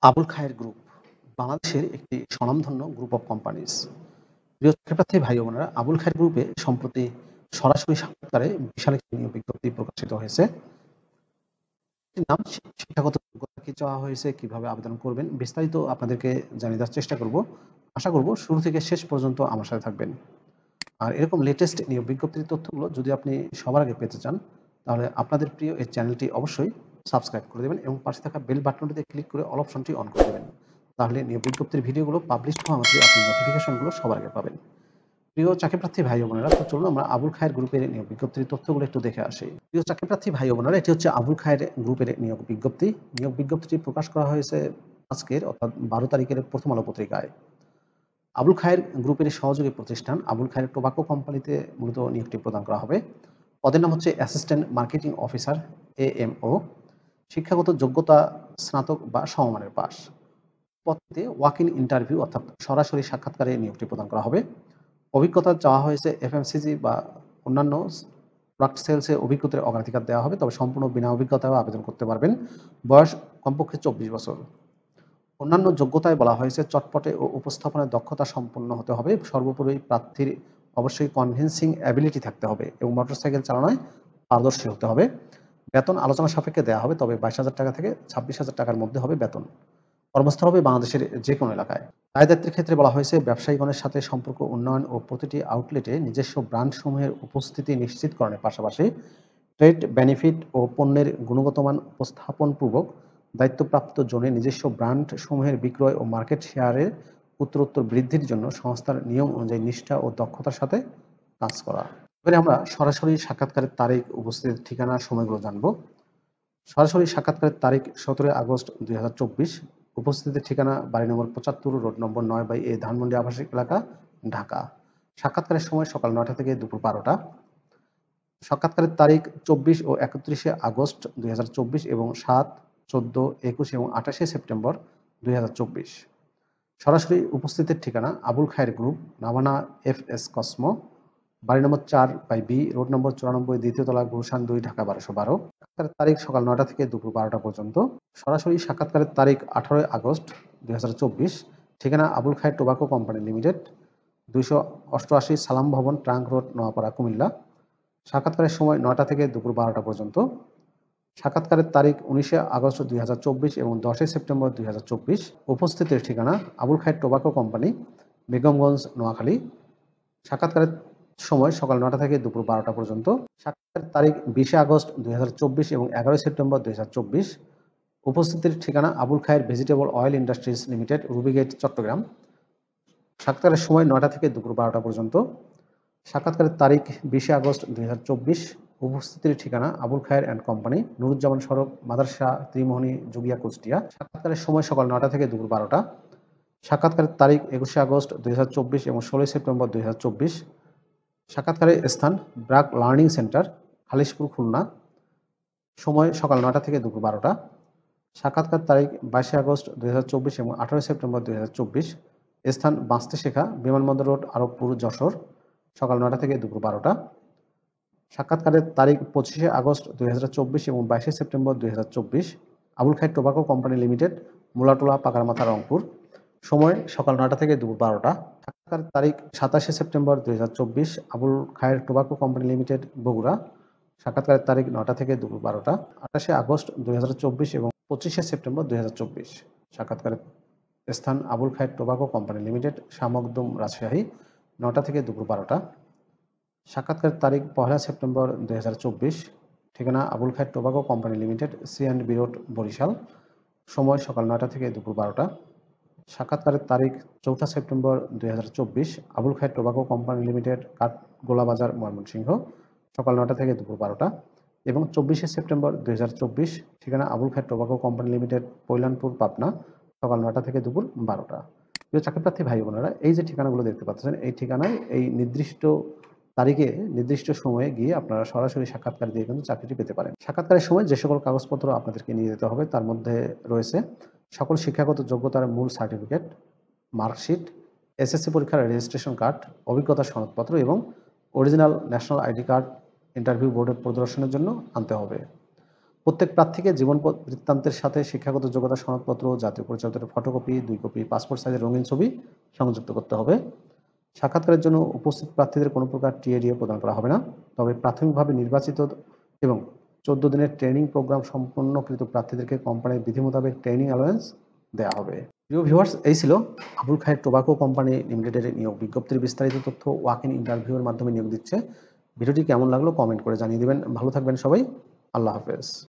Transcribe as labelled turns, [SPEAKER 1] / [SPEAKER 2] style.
[SPEAKER 1] Abul Khair group বাংলাদেশের একটি স্বনামধন্য গ্রুপ অফ কোম্পানিজ। প্রিয় চাকরিপ্রার্থী ভাই ও বোনেরা, আবুল খায়ের গ্রুপে সম্প্রতি সরাসরি সাক্ষাৎকারে বিশাল একটি নিয়োগ বিজ্ঞপ্তি প্রকাশিত হয়েছে। এটির নাম শিক্ষাগত যোগ্যতা কি চাওয়া হয়েছে, কিভাবে আবেদন করবেন, বিস্তারিত আপনাদেরকে জানিয়ে দেওয়ার চেষ্টা করব। আশা করব শুরু থেকে শেষ পর্যন্ত আমার সাথে থাকবেন। আর এরকম লেটেস্ট নিয়োগ বিজ্ঞপ্তির তথ্যগুলো যদি আপনি সবার আগে পেতে চান, তাহলে আপনাদের প্রিয় এই চ্যানেলটি অবশ্যই সাবস্ক্রাইব করে দেবেন এবং পাশে থাকা বেল বাটনটিতে ক্লিক করে অল অপশনটি অন করে দেবেন। তাহলে নিয়োগ বিজ্ঞপ্তির ভিডিওগুলো পাবলিশ হওয়া মাত্রই আপনি নোটিফিকেশনগুলো সবার আগে পাবেন। প্রিয় চাকরিপ্রার্থী ভাই ও বোনেরা, তো চলুন আমরা আবুল খায়ের গ্রুপের নিয়োগ বিজ্ঞপ্তির তথ্যগুলো একটু দেখে আসি। প্রিয় চাকরিপ্রার্থী ভাই ও বোনেরা, এটি হচ্ছে আবুল খায়ের গ্রুপের নিয়োগ বিজ্ঞপ্তি। নিয়োগ বিজ্ঞপ্তিটি প্রকাশ করা হয়েছে আজকের অর্থাৎ 12 তারিখের প্রথম আলো পত্রিকায়। আবুল খায়ের গ্রুপের সহযোগী প্রতিষ্ঠান আবুল খায়ের টোবাকো কোম্পানিতে মূলত নিয়োগটি প্রদান করা হবে। পদের নাম হচ্ছে অ্যাসিস্ট্যান্ট মার্কেটিং অফিসার, AMO। শিক্ষাগত যোগ্যতা স্নাতক বা সমমানের পাস। পদটিতে ওয়াক ইন ইন্টারভিউ অর্থাৎ সরাসরি সাক্ষাৎকারে নিয়োগটি প্রদান করা হবে। অভিজ্ঞতা চাওয়া হয়েছে FMCG বা অন্যান্য প্রোডাক্ট সেলসে অভিজ্ঞতার অগ্রাধিকার দেওয়া হবে, তবে সম্পূর্ণ বিনা অভিজ্ঞতায়ও আবেদন করতে পারবেন। বয়স কমপক্ষে 24 বছর। অন্যান্য যোগ্যতায় বলা হয়েছে চটপটে ও উপস্থাপনায় দক্ষতা সম্পন্ন হতে হবে। সর্বোপরি প্রার্থীর অবশ্যই কনভিন্সিং অ্যাবিলিটি থাকতে হবে এবং মোটরসাইকেল চালানোয় পারদর্শী হতে হবে। বেতন আলোচনা সাপেক্ষে দেওয়া হবে, তবে 22,000 টাকা থেকে 26,000 টাকার মধ্যে হবে বেতন। কর্মস্থল হবে বাংলাদেশের যে কোনো এলাকায়। দায়-দায়িত্বের ক্ষেত্রে বলা হয়েছে ব্যবসায়ীগণের সাথে সম্পর্ক উন্নয়ন ও প্রতিটি আউটলেটে নিজস্ব ব্র্যান্ড সমূহের উপস্থিতি নিশ্চিতকরণের পাশাপাশি ট্রেড বেনিফিট ও পণ্যের গুণগত মান উপস্থাপনপূর্বক দায়িত্বপ্রাপ্ত জোনে নিজস্ব ব্র্যান্ড সমূহের বিক্রয় ও মার্কেট শেয়ারের উত্তরোত্তর বৃদ্ধির জন্য সংস্থার নিয়ম অনুযায়ী নিষ্ঠা ও দক্ষতার সাথে কাজ করা। এবারে আমরা সরাসরি সাক্ষাৎকারের তারিখ, উপস্থিতির ঠিকানা, সময়গুলো জানব। সরাসরি সাক্ষাৎকারের তারিখ 17 আগস্ট 2024। উপস্থিতির ঠিকানা বাড়ি নম্বর 75, রোড নম্বর 9/A, ধানমন্ডি আবাসিক এলাকা, ঢাকা। সাক্ষাৎকারের সময় সকাল 9টা থেকে দুপুর 12টা। সাক্ষাৎকারের তারিখ 24 ও 31 আগস্ট 2024 এবং 7, 14, 21 এবং 28 সেপ্টেম্বর 2024। সরাসরি উপস্থিতির ঠিকানা Abul Khair group, Navana FS Cosmo, বাড়ি নম্বর 4/B, রোড নম্বর 94, দ্বিতীয় তলা, গুলশান 2, ঢাকা 1212। সাক্ষাৎকারের তারিখ সকাল 9টা থেকে দুপুর 12টা পর্যন্ত। সরাসরি সাক্ষাৎকারের তারিখ 18 আগস্ট 2024। ঠিকানা Abul Khair tobacco company limited, 288 Salam ভবন, ট্রাঙ্ক রোড, নোয়াপাড়া, কুমিল্লা। সাক্ষাৎকারের সময় 9টা থেকে দুপুর 12টা পর্যন্ত। সাক্ষাৎকারের তারিখ 19 আগস্ট 2024 এবং 10 সেপ্টেম্বর 2024। উপস্থিতির ঠিকানা আবুল খায়ের টোবাকো কোম্পানি, বেগমগঞ্জ, নোয়াখালী। সাক্ষাৎকারের সময় সকাল 9টা থেকে দুপুর 12টা পর্যন্ত। সাক্ষাৎকারের তারিখ 20 আগস্ট 2024 এবং 11 সেপ্টেম্বর 2024। উপস্থিতির ঠিকানা Abul Khair vegetable oil industries limited, Ruby Gate, Chittagong. সাক্ষাৎকারের সময় 9টা থেকে দুপুর 12টা পর্যন্ত। সাক্ষাৎকারের তারিখ 20 আগস্ট 2024। উপস্থিতির ঠিকানা আবুল খায়ের অ্যান্ড কোম্পানি, নুরুজ্জামান সড়ক, মাদারশা, ত্রিমোহনী, জুগিয়া, কুষ্টিয়া। সাক্ষাৎকারের সময় সকাল 9টা থেকে দুপুর 12টা। সাক্ষাৎকারের তারিখ 21 আগস্ট 2024 এবং 16 সেপ্টেম্বর 2024। সাক্ষাৎকারের স্থান BRAC learning centre, Khalishpur, Khulna. সময় সকাল 9টা থেকে দুপুর 12টা। সাক্ষাৎকার তারিখ 22 আগস্ট 2024 এবং 18 সেপ্টেম্বর 2024। স্থান বাঁচতে শেখা, বিমানবন্দর রোড, আরবপুর, যশোর। সকাল 9টা থেকে দুপুর 12টা। সাক্ষাৎকারের তারিখ 25 আগস্ট 2024 এবং 22 September 2024। Abul Khair tobacco company limited, Mulatola, Pakarmatha, Rangpur. সময় সকাল 9টা থেকে দুপুর 12টা। সাক্ষাৎকার তারিখ 27 September 2024। Abul Khair tobacco company limited, Bogura. সাক্ষাৎকারের তারিখ 9টা থেকে দুপুর 12টা। 28 আগস্ট 2024 এবং 25 সেপ্টেম্বর 2024। সাক্ষাৎকারের স্থান Abul Khair tobacco company limited, Shamkadum, Rajshahi. 9টা থেকে দুপুর 12টা। সাক্ষাৎকারের তারিখ 1 সেপ্টেম্বর 2024। ঠিকানা Abul Khair tobacco company limited, C&B road, Barisal. সময় সকাল 9টা থেকে দুপুর 12টা। সাক্ষাৎকারের তারিখ 4 September 2024। Abul Khair tobacco company limited, Kathgola Bazar, Mymensingh. সকাল 9টা থেকে দুপুর 12টা। এবং 24 সেপ্টেম্বর 2024। ঠিকানা Abul Khair tobacco company limited, Pailanpur, Pabna. সকাল 9টা থেকে দুপুর 12টা। প্রিয় চাকরিপ্রার্থী ভাই বোনেরা, এই যে ঠিকানাগুলো দেখতে পাচ্ছেন, এই ঠিকানায় এই নির্দিষ্ট তারিখে নির্দিষ্ট সময়ে গিয়ে আপনারা সরাসরি সাক্ষাৎকার দিয়ে কিন্তু চাকরিটি পেতে পারেন। সাক্ষাৎকারের সময় যে সকল কাগজপত্র আপনাদেরকে নিয়ে যেতে হবে তার মধ্যে রয়েছে সকল শিক্ষাগত যোগ্যতার মূল সার্টিফিকেট, মার্কশিট, SSC পরীক্ষার রেজিস্ট্রেশন কার্ড, অভিজ্ঞতার সনদপত্র এবং original national ID card interview বোর্ডে প্রদর্শনের জন্য আনতে হবে। প্রত্যেক প্রার্থীকে জীবন বৃত্তান্তের সাথে শিক্ষাগত যোগ্যতা সনদপত্র, জাতীয় পরিচয়পত্রের ফটোকপি, 2 কপি পাসপোর্ট সাইজের রঙিন ছবি সংযুক্ত করতে হবে। সাক্ষাৎকারের জন্য উপস্থিত প্রার্থীদের কোনো প্রকার টিএডিএ প্রদান করা হবে না। তবে প্রাথমিকভাবে নির্বাচিত এবং 14 দিনের ট্রেনিং প্রোগ্রাম সম্পন্নকৃত প্রার্থীদেরকে কোম্পানির বিধি মোতাবেক ট্রেনিং অ্যালাউন্স দেওয়া হবে। প্রিয় ভিউয়ার্স, এই ছিল আবুল খায়ের টোবাকো কোম্পানি লিমিটেডের নিয়োগ বিজ্ঞপ্তির বিস্তারিত তথ্য। ওয়াক ইন ইন্টারভিউয়ের মাধ্যমে নিয়োগ দিচ্ছে। ভিডিওটি কেমন লাগলো কমেন্ট করে জানিয়ে দিবেন। ভালো থাকবেন সবাই। আল্লাহ হাফেজ।